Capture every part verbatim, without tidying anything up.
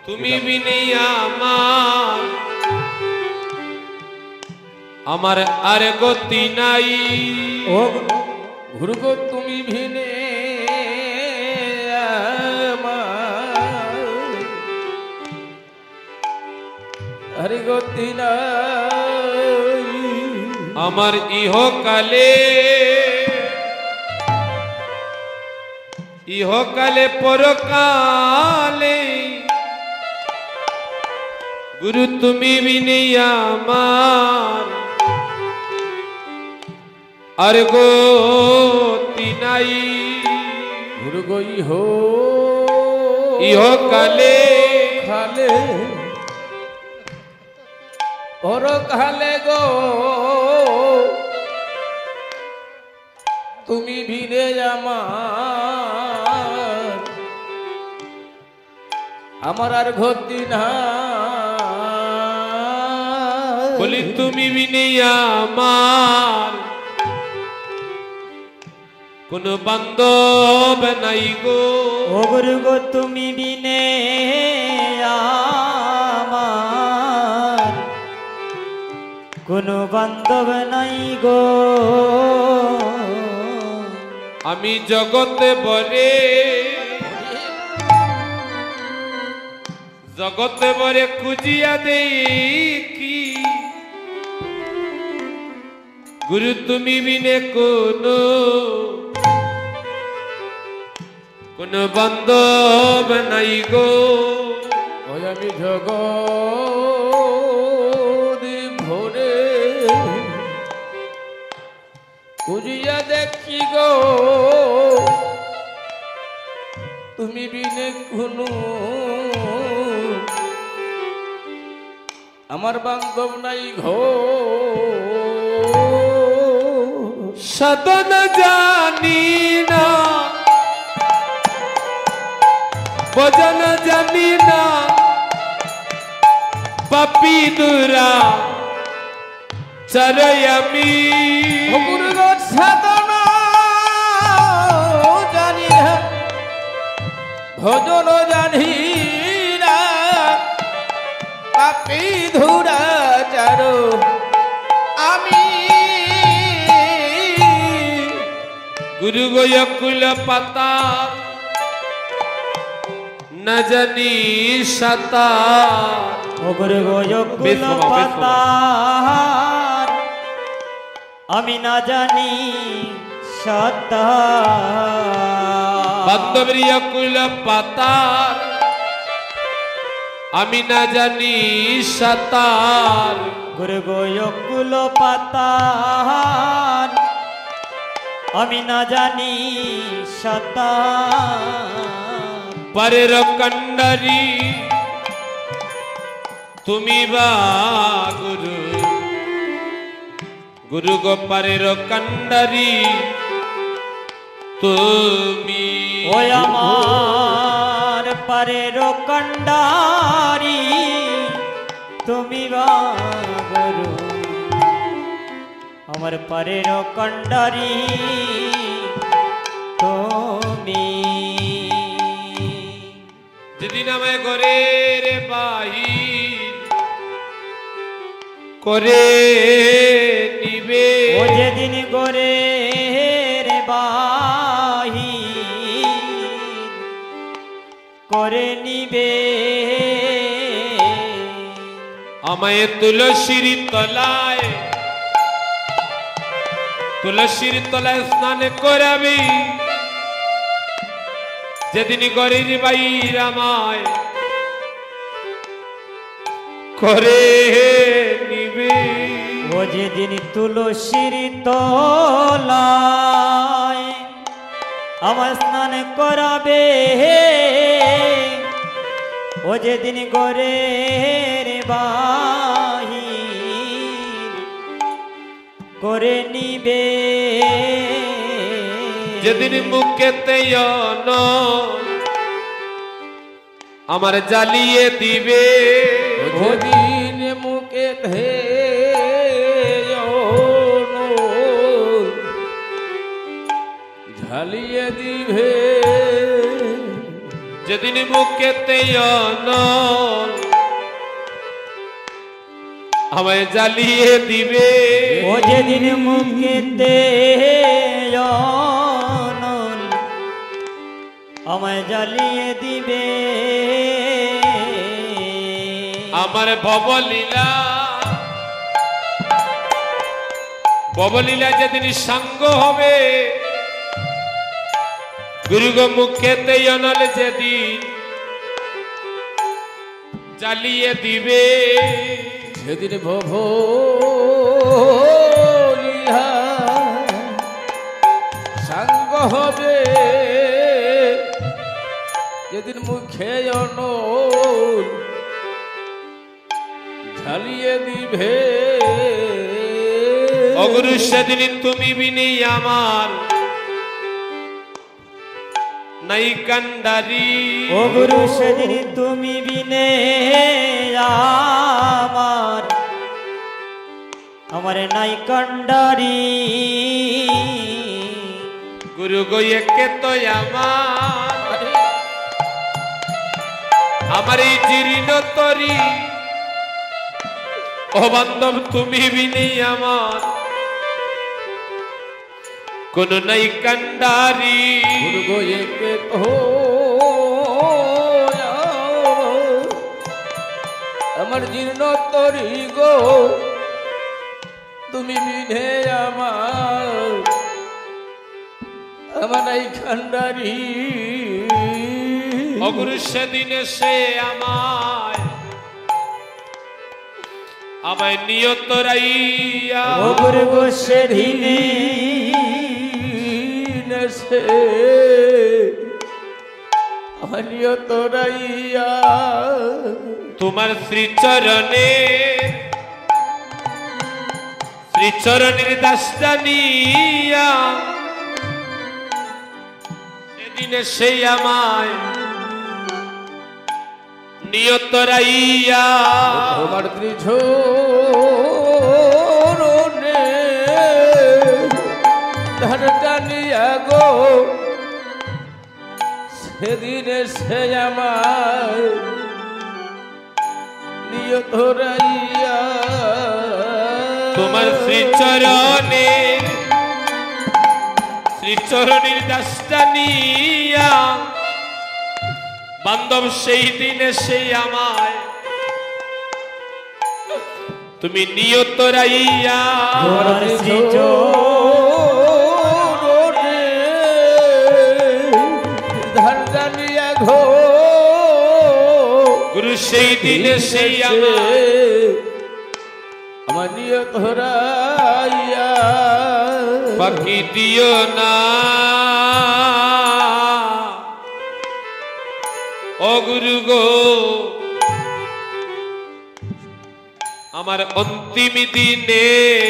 তুমি বিনে আমার আমার আর গতি নাই। ও গুরুগো তুমি বিনে আমার আর গতি নাই। আমার ইহকালে ইহকালে পরকালে গুরু তুমি বিনে আমার আর গতি নাই। গুরু গো ইহ ইহকালে খালে পরকালে গো তুমি বিনে আমার আমার আর গতি না। বলি তুমি বিনে আমার কোন বান্ধব নাই গো। ও গুরু গো তুমি বিনে আমার কোনো বান্ধব নাই গো। আমি জগতে বলে জগতে বলে খুঁজিয়া দেখি গুরু তুমি বিনে কোন কোন বান্ধব নাই গো। ওই আমি জগৎ ভরে খুঁজিয়া দেখি গো তুমি বিনে কোনো আমার বান্ধব নাই ঘো। সাধন জানি না ভজন জানি না পাপি দুরা চরে আমি। গুরুগত সাধনা জানি না ভজন জানি না পাপি ধুরা চারো আমি। গুরু গোয়কুল পাতা না জানি সাতার। ও গুরু গো যকুল পাতার আমি না জানি সাতার। বান্ধবের কুল পাতার আমি না জানি সাতার। গুরু গো যকুল পাতার আমি না জানি সাতার। পরের কন্ডারি তুমি বা গুরু গুরু গো পরের কন্ডারি তুমি। ও আমার পরের কন্ডারি তুমি বা গুরু আমার পরের কন্ডারি তুমি। যেদিন আমায় ঘরে রে বাহির করে নিবে। ও যেদিন গোরে রে বাহির করে নিবে আমায় তুলসীর তলায় তুলসীর তলায় স্নান করাবি। যেদিন গরির বাইর আমায় করে নিবে। ও যেদিন তুলসীর তলায় আমার স্নান করাবে ও যেদিন গোরে রে বাহির করে নিবে। যেদিন মুখেতে আমার জ্বালিয়ে দিবে। যেদিন মুখে ঝালিয়ে দিবে। যেদিন মুখেতে অনল আমায় জ্বালিয়ে দিবে ও যেদিন মুখেতে অনল আমায় জ্বালিয়ে দিবে আমার ভবলীলা ভবলীলা যেদিন সাঙ্গ হবে গুরুগ মুখেতে অনল যেদিন জ্বালিয়ে দিবে সেদিন ভব লীলা সাঙ্গ হবে যেদিন মুখে অনল ঝালিয়ে দিবে অগুরু সেদিন তুমি বিনি আমার নাই কান্ডারি ও গুরু সেদিন তুমি বিনে আমার আমার নাই কান্ডারি গুরু গো একে তো আমার আমার এই জীর্ণ তরি ও বান্ধব তুমি বিনি আমার কোন নাই কান্ডারি গুরু গো একে তো আমার জীর্ণ তরি গো তুমি বিনে আমার আমার এই খান্ডারি অগুরু সেদিনে সে আমায় আমায় নিয়ত রাইয়া ও গুরু গো সেদিনে সে আমার নিয়ত রাইয়া তোমার শ্রীচরণে শ্রীচরণের দাস্তানিয়া সেদিনে সেই আমায় নিয়ত রাইয়া তোমার ত্রিঝরণে ধার টানিয়া গো সেদিনে সে আমার নিয়ত রাইয়া তোমার শ্রীচরণে শ্রীচরণের দাস্তানিয়া বান্ধব সেই দিনে সেই আমায় তুমি নিয়ত রাইয়া তোমার শ্রীচরণে ধার টানিয়া গো গুরু সেই দিনে সেই আমায় আমার নিয়ত রাইয়া বাকি দিও না ও গুরু গো আমার অন্তিম দিনে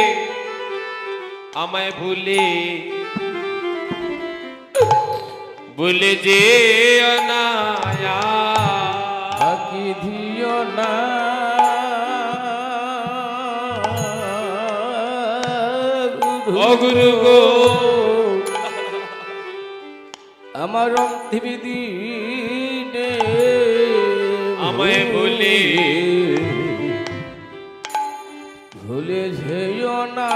আমায় ভুলে ভুলে যে অনায়া বাকি দিও না ও গুরু গো আমার অন্তিম দিনে আমায় ভুলে ভুলে যেও না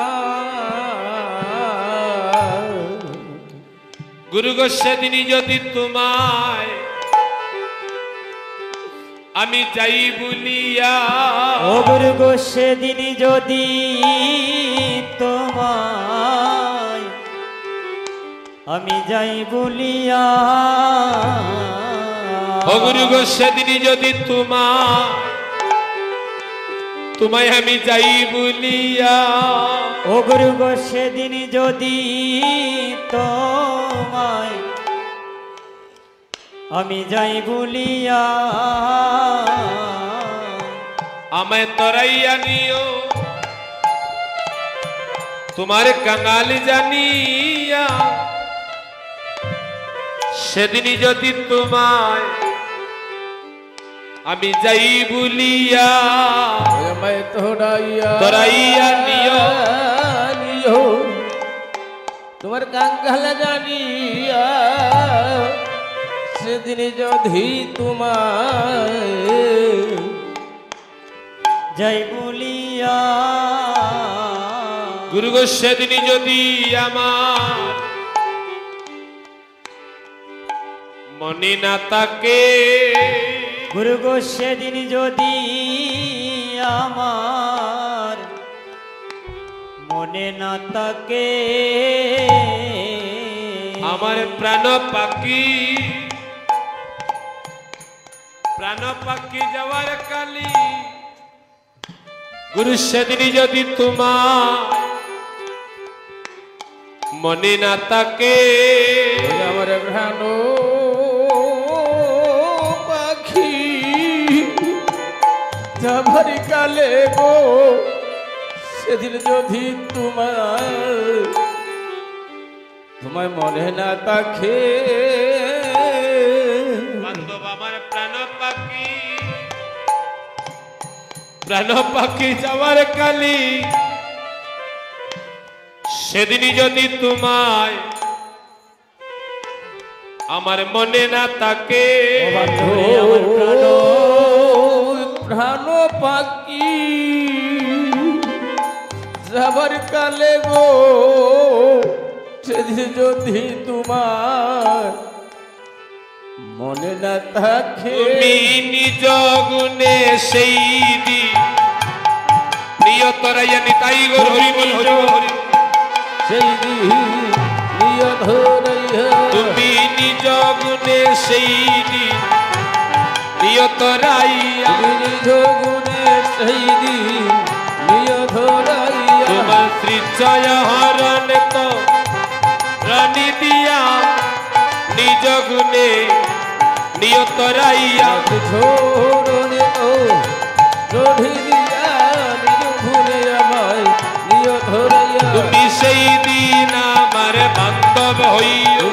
গুরু গো সেদিনই যদি তোমায় আমি যাই বলিয়া ও গুরু গো সেদিন যদি তোমায় আমি যাই বলিয়া ও গুরু গো সেদিনই যদি তোমায় তোমায় আমি যাই বলিয়া ও গুরু গো সেদিন যদি তোমায় আমি যাই বলিয়া আমায় তরাইয়া নিও তোমার কাঙাল জানিয়া সেদিনই যদি তোমায় আমি যাই বলিয়া আমায় তোরাইয়া তরাইয়া নিও নিও তোমার কাঙ্গাল জানিয়া সেদিন যদি তোমায় যাই বলিয়া গুরু গো সেদিন যদি আমার মনে না থাকে গুরু গো সেদিন যদি আমার মনে না থাকে আমার প্রাণ পাখি প্রাণ পাখি যাওয়ার কালি গুরু সেদিন যদি তোমার মনে না থাকে আমার প্রাণ পাখি যাবার কালে গো সেদিন যদি তোমার তোমায় মনে না থাকে বান্ধব আমার প্রাণ পাখি প্রাণ পাখি যাওয়ার কালি সেদিন যদি তোমায় আমার মনে না থাকে আমার প্রাণ প্রাণ পাখি যাবার কালে গো সেদিন যদি তোমার মনে না থাকে তুমি নিজ গুণে সেই দিন নিয়তরাইয়া নিতাই গো হরি বল হরি বল হরি সেই দিন নিয়ত হইয়া তুমি নিজ গুণে সেই দিন নিয়তরাইয়া নিজ গুণে সেই দিন নিয়ত হইয়া তোমার শ্রী জয় হরণ তো রানী দিয়া নিজ গুণে নিয়তরাইয়া ছোড়নে ও রোধি দিয়া নিজ ভুলে আমায় নিয়ত হইয়া তুমি সেই দিন আমার বান্ধব হইয়া